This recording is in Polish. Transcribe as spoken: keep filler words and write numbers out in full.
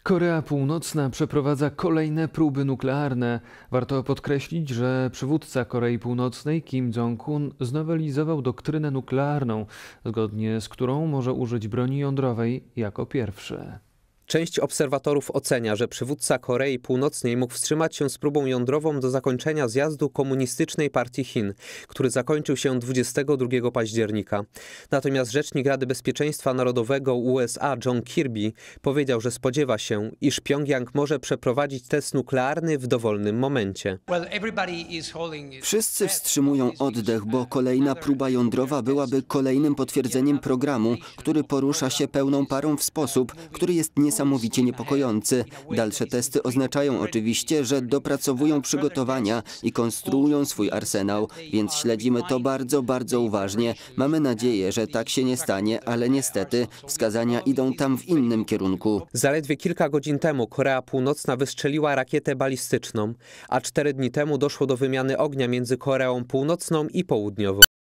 Korea Północna przeprowadza kolejne próby nuklearne. Warto podkreślić, że przywódca Korei Północnej Kim Jong-un znowelizował doktrynę nuklearną, zgodnie z którą może użyć broni jądrowej jako pierwszy. Część obserwatorów ocenia, że przywódca Korei Północnej mógł wstrzymać się z próbą jądrową do zakończenia zjazdu Komunistycznej Partii Chin, który zakończył się dwudziestego drugiego października. Natomiast rzecznik Rady Bezpieczeństwa Narodowego U S A John Kirby powiedział, że spodziewa się, iż Pjongjang może przeprowadzić test nuklearny w dowolnym momencie. Wszyscy wstrzymują oddech, bo kolejna próba jądrowa byłaby kolejnym potwierdzeniem programu, który porusza się pełną parą w sposób, który jest niesamowity. Niesamowicie niepokojący. Dalsze testy oznaczają oczywiście, że dopracowują przygotowania i konstruują swój arsenał, więc śledzimy to bardzo, bardzo uważnie. Mamy nadzieję, że tak się nie stanie, ale niestety wskazania idą tam w innym kierunku. Zaledwie kilka godzin temu Korea Północna wystrzeliła rakietę balistyczną, a cztery dni temu doszło do wymiany ognia między Koreą Północną i Południową.